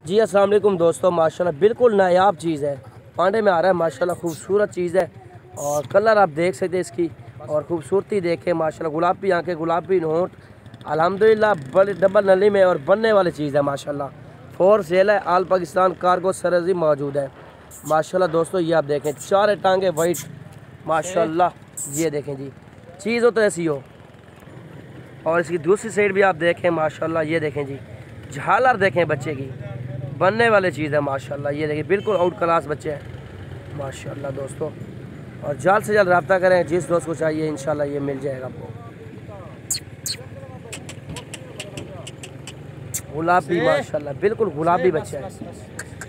जी अस्सलाम वालेकुम दोस्तों, माशाल्लाह बिल्कुल नायाब चीज़ है, पांडे में आ रहा है माशाल्लाह, खूबसूरत चीज़ है। और कलर आप देख सकते हैं इसकी, और खूबसूरती देखें माशाल्लाह, गुलाबी आंखें, गुलाबी नोट, अल्हम्दुलिल्लाह बड़ी डबल नली में और बनने वाली चीज़ है माशाल्लाह। फॉर सेल है, आल पाकिस्तान कार्गो सरजी मौजूद है माशाल्लाह। दोस्तों ये आप देखें, चार टांगे वाइट माशाल्लाह, ये देखें जी, चीज़ हो तो ऐसी हो। और इसकी दूसरी साइड भी आप देखें माशाल्लाह, ये देखें जी, झालर देखें बच्चे की, बनने वाली चीज़ है माशाल्लाह। ये देखिए बिल्कुल आउट क्लास बच्चे हैं माशाल्लाह दोस्तों। और जल्द से जल्द रब्ता करें, जिस दोस्त को चाहिए इंशाल्लाह ये मिल जाएगा आपको। गुलाबी माशाल्लाह, बिल्कुल गुलाबी बच्चे हैं।